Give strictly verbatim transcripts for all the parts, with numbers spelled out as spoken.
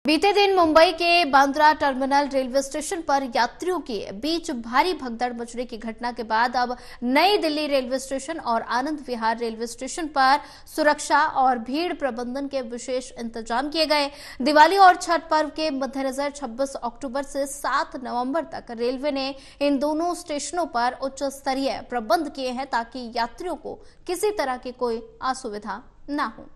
बीते दिन मुंबई के बांद्रा टर्मिनल रेलवे स्टेशन पर यात्रियों के बीच भारी भगदड़ मचने की घटना के बाद अब नई दिल्ली रेलवे स्टेशन और आनंद विहार रेलवे स्टेशन पर सुरक्षा और भीड़ प्रबंधन के विशेष इंतजाम किए गए। दिवाली और छठ पर्व के मद्देनजर छब्बीस अक्टूबर से सात नवंबर तक रेलवे ने इन दोनों स्टेशनों पर उच्च स्तरीय प्रबंध किए हैं ताकि यात्रियों को किसी तरह की कोई असुविधा न हो।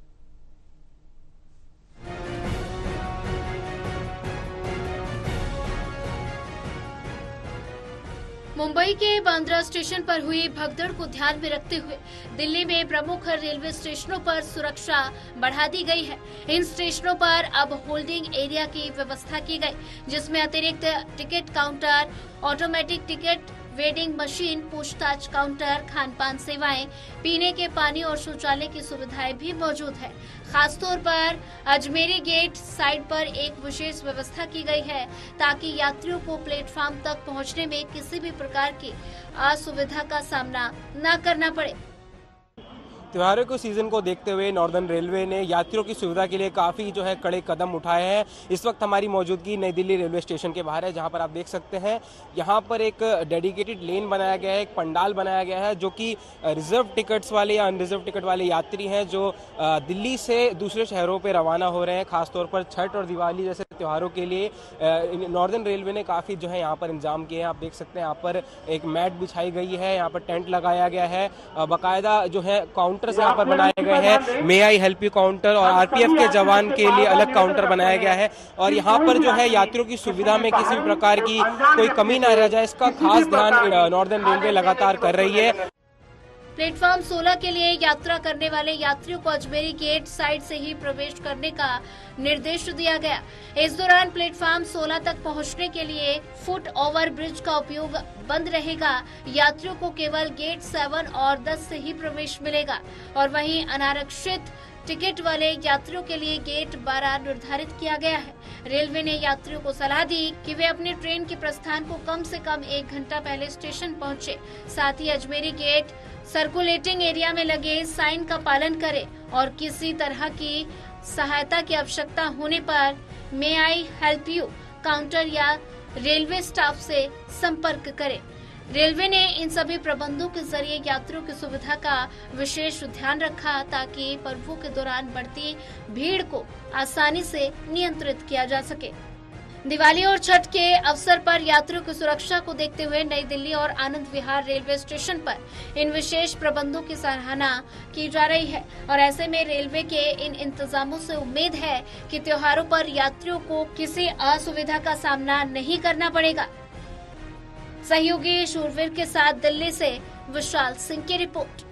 मुंबई के बांद्रा स्टेशन पर हुई भगदड़ को ध्यान में रखते हुए दिल्ली में प्रमुख रेलवे स्टेशनों पर सुरक्षा बढ़ा दी गई है। इन स्टेशनों पर अब होल्डिंग एरिया की व्यवस्था की गई, जिसमें अतिरिक्त ticket counter, automatic ticket vending machine, पूछताछ काउंटर, खान पान सेवाएं, पीने के पानी और शौचालय की सुविधाएं भी मौजूद है। खासतौर पर अजमेरी गेट साइड पर एक विशेष व्यवस्था की गई है ताकि यात्रियों को प्लेटफॉर्म तक पहुंचने में किसी भी प्रकार की असुविधा का सामना न करना पड़े। त्योहारों के सीजन को देखते हुए नॉर्दर्न रेलवे ने यात्रियों की सुविधा के लिए काफ़ी जो है कड़े कदम उठाए हैं। इस वक्त हमारी मौजूदगी नई दिल्ली रेलवे स्टेशन के बाहर है, जहां पर आप देख सकते हैं यहां पर एक डेडिकेटेड लेन बनाया गया है, एक पंडाल बनाया गया है जो कि रिजर्व टिकट्स वाले या अनरिजर्व टिकट वाले यात्री हैं जो दिल्ली से दूसरे शहरों पर रवाना हो रहे हैं। खासतौर पर छठ और दिवाली जैसे त्योहारों के लिए नॉर्दर्न रेलवे ने काफ़ी जो है यहाँ पर इंतजाम किए हैं। आप देख सकते हैं यहाँ पर एक मैट बिछाई गई है, यहाँ पर टेंट लगाया गया है, बाकायदा जो है काउंटर यहाँ पर बनाए गए हैं, may I help you counter, और आरपीएफ के जवान के लिए अलग काउंटर बनाया गया है। और यहाँ पर जो है यात्रियों की सुविधा में किसी भी प्रकार की कोई कमी न रह जाए, इसका खास ध्यान नॉर्दर्न रेलवे लगातार कर रही है। प्लेटफॉर्म सोलह के लिए यात्रा करने वाले यात्रियों को अजमेरी गेट साइड से ही प्रवेश करने का निर्देश दिया गया। इस दौरान प्लेटफॉर्म सोलह तक पहुंचने के लिए फुट ओवर ब्रिज का उपयोग बंद रहेगा। यात्रियों को केवल गेट सेवन और दस से ही प्रवेश मिलेगा और वहीं अनारक्षित टिकट वाले यात्रियों के लिए गेट बारह निर्धारित किया गया है। रेलवे ने यात्रियों को सलाह दी कि वे अपनी ट्रेन के प्रस्थान को कम से कम एक घंटा पहले स्टेशन पहुंचे। साथ ही अजमेरी गेट सर्कुलेटिंग एरिया में लगे साइन का पालन करें और किसी तरह की सहायता की आवश्यकता होने पर may I help you counter या रेलवे स्टाफ से संपर्क करें। रेलवे ने इन सभी प्रबंधों के जरिए यात्रियों की सुविधा का विशेष ध्यान रखा ताकि पर्वों के दौरान बढ़ती भीड़ को आसानी से नियंत्रित किया जा सके। दिवाली और छठ के अवसर पर यात्रियों की सुरक्षा को देखते हुए नई दिल्ली और आनंद विहार रेलवे स्टेशन पर इन विशेष प्रबंधों की सराहना की जा रही है और ऐसे में रेलवे के इन इंतजामों से उम्मीद है कि त्योहारों पर यात्रियों को किसी असुविधा का सामना नहीं करना पड़ेगा। सहयोगी शूरवीर के साथ दिल्ली से विशाल सिंह की रिपोर्ट।